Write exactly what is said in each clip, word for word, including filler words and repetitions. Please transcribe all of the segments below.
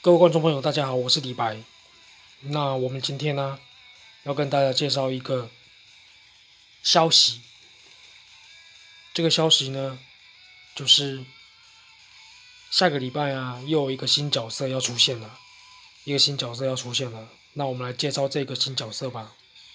各位观众朋友，大家好，我是李白。那我们今天呢，要跟大家介绍一个消息。这个消息呢，就是下个礼拜啊，又有一个新角色要出现了，一个新角色要出现了。那我们来介绍这个新角色吧。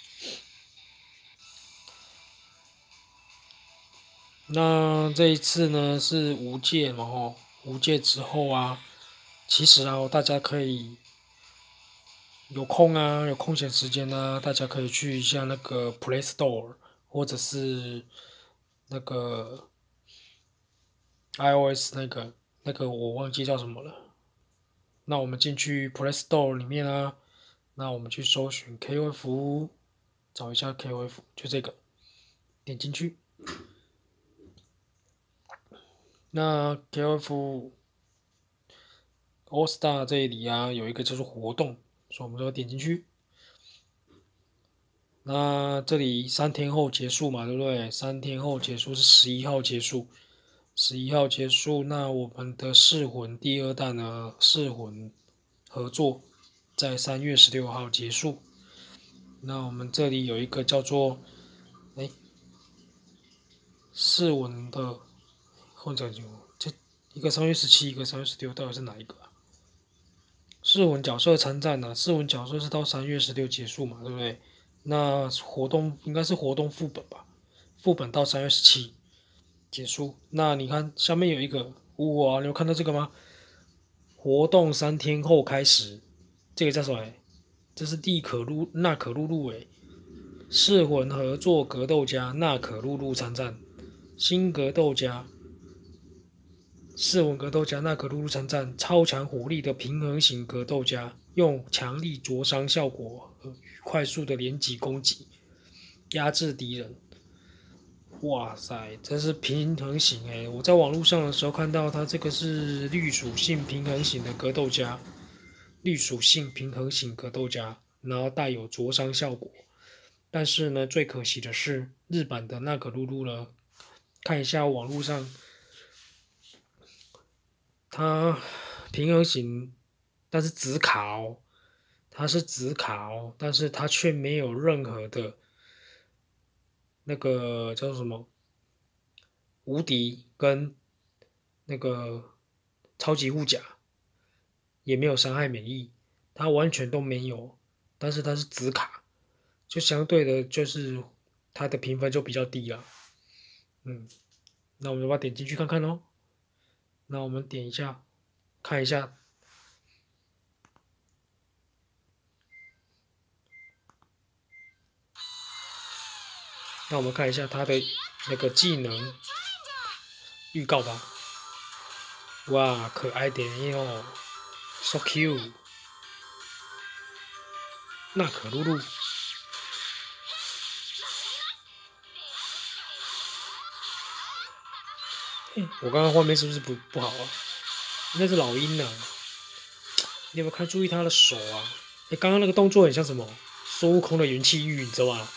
那这一次呢是无界嘛吼，无界之后啊，其实啊，大家可以有空啊，有空闲时间啊，大家可以去一下那个 Play Store，或者是那个 iOS 那个那个我忘记叫什么了。那我们进去 Play Store 里面啊，那我们去搜寻 K O F，找一下 K O F，就这个，点进去。那 K O F All Star 这里啊，有一个叫做活动，所以我们就点进去。那这里三天后结束嘛，对不对？三天后结束是十一号结束，十一号结束。那我们的噬魂第二弹呢？噬魂合作在三月十六号结束。那我们这里有一个叫做哎噬魂的，或者就这一个三月十七，一个三月十六，到底是哪一个啊？噬魂角色参战呢、啊？噬魂角色是到三月十六结束嘛，对不对？那活动应该是活动副本吧，副本到三月十七结束。那你看下面有一个，哇，你有看到这个吗？活动三天后开始，这个叫什么？这是蒂可露娜可露露诶，噬魂合作格斗家娜可露露参战，新格斗家噬魂格斗家娜可露露参战，超强火力的平衡型格斗家，用强力灼伤效果和快速的连击攻击压制敌人。哇塞，这是平衡型诶！我在网络上的时候看到它这个是绿属性平衡型的格斗家，绿属性平衡型格斗家，然后带有灼伤效果。但是呢，最可惜的是日版的那可露露呢，看一下网络上，它平衡型，但是紫卡哦，它是紫卡哦，但是它却没有任何的那个叫什么无敌跟那个超级护甲，也没有伤害免疫，它完全都没有，但是它是紫卡，就相对的，就是它的评分就比较低了。嗯，那我们就把它点进去看看喽。那我们点一下，看一下。那我们看一下它的那个技能预告吧。哇，可爱点哟，so cute。娜可露露，我刚刚画面是不是不不好啊？那是老鹰啊！你有没有看注意他的手啊？哎，刚刚那个动作很像什么？孙悟空的元气玉，你知道吗？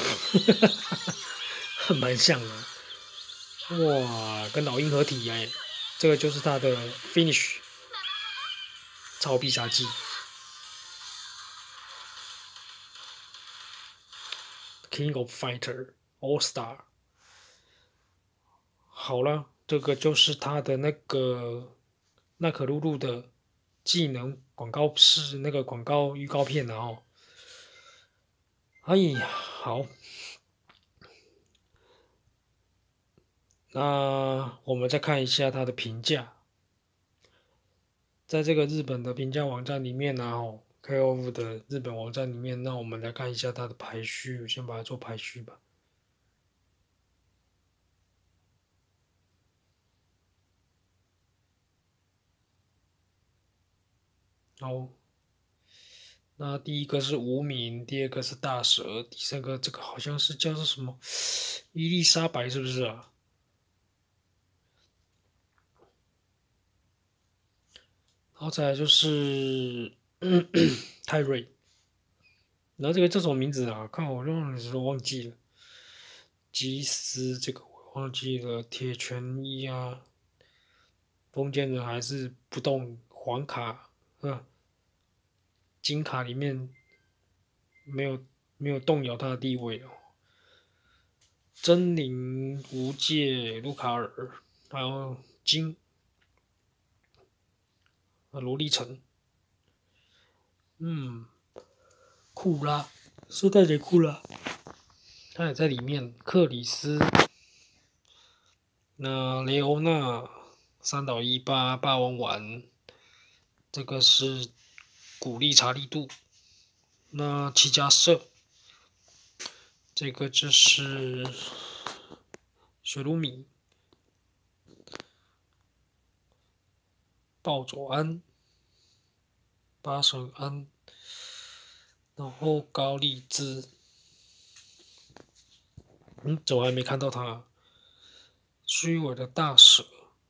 很蛮像的。哇，跟老鹰合体哎！这个就是他的 finish 超必杀技 King of Fighter All Star。好了，这个就是他的那个娜可露露的技能广告是那个广告预告片了哦。哎呀，好，那我们再看一下它的评价，在这个日本的评价网站里面呢、哦，K O F 的日本网站里面，那我们来看一下它的排序，我先把它做排序吧。好，那第一个是无名，第二个是大蛇，第三个这个好像是叫做什么伊丽莎白，是不是啊？然后再来就是泰瑞，然后这个叫什么名字啊？看我用的时候忘记了。吉斯这个我忘记了，铁拳一啊，封建人还是不动黄卡， 呃，金卡里面没有没有动摇他的地位哦。真灵、无界、卢卡尔，还有金、呃罗莉城，嗯，库拉，圣诞节库拉，他也在里面。克里斯，那雷欧娜、三岛一八、霸王丸，这个是古力查利度。那七加社，这个就是雪鲁米、暴走安、八神安，然后高丽兹，嗯，怎么还没看到他？虚伪的大蛇，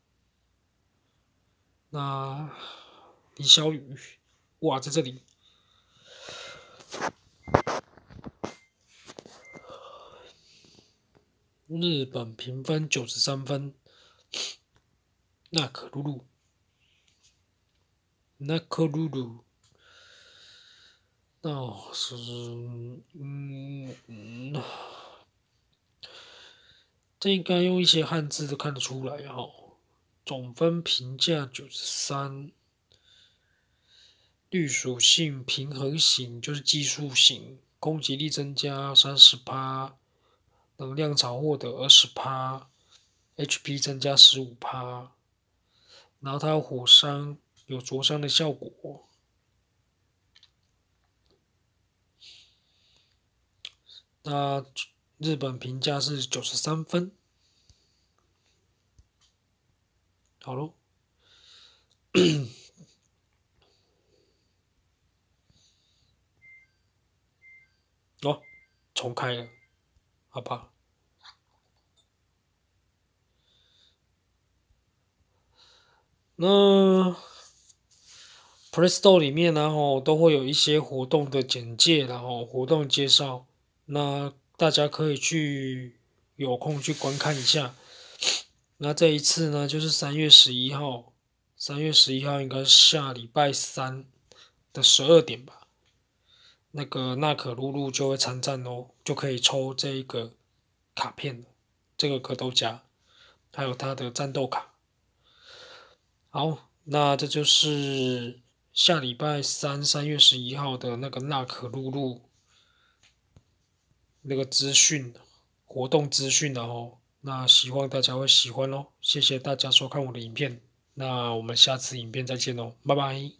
那李小雨，哇，在这里。日本评分九十三分，那可露露，那可露露，那是嗯嗯，这应该用一些汉字都看得出来哈、哦。总分评价九十三，绿属性平衡型就是技术型，攻击力增加三十趴，能量场获得二十趴。H P 增加十五趴，然后它有火伤，有灼伤的效果。那日本评价是九十三分。好喽，哦，重开了，好吧。那 Play Store 里面呢，吼都会有一些活动的简介，然后活动介绍，那大家可以去有空去观看一下。那这一次呢，就是三月十一号，三月十一号应该是下礼拜三的十二点吧。那个娜可露露就会参战哦，就可以抽这一个卡片了，这个格斗家，还有他的战斗卡。好，那这就是下礼拜三三月十一号的那个娜可露露那个资讯活动资讯了哦。那希望大家会喜欢哦，谢谢大家收看我的影片，那我们下次影片再见哦，拜拜。